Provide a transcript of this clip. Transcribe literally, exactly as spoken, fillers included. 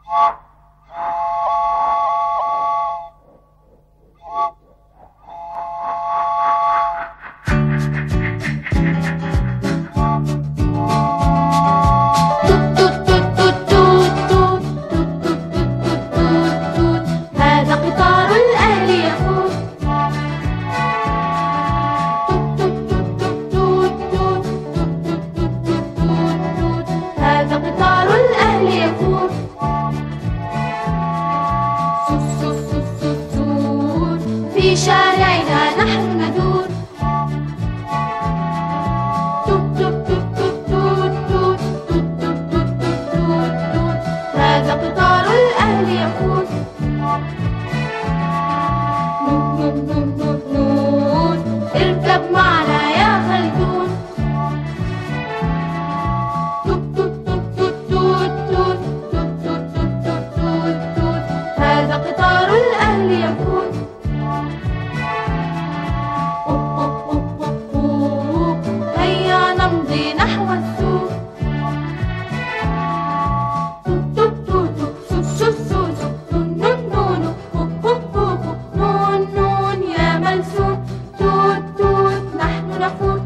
في شارعنا نحن ندور. توت توت توت توت توت توت توت توت توت توت. هذا قطار الأهل يقول نوت نوت نوت نوت نوت. اركب معنا يا خلدون. توت توت توت توت توت توت توت توت توت توت. هذا قطار الأهل يقول هيا نمضي نحو السوق. توت توت توت سو سو سو نون نون نون نون يا ملسون. توت توت نحن نقول